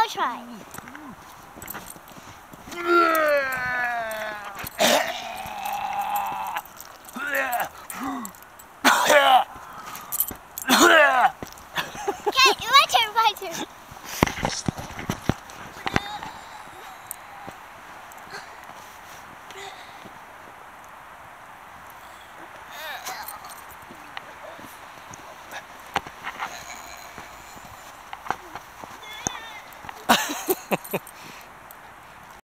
I'll try. Okay, my turn. Ha ha ha.